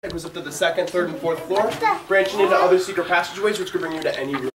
It goes up to the second, third, and fourth floor, branching into other secret passageways which could bring you to any room.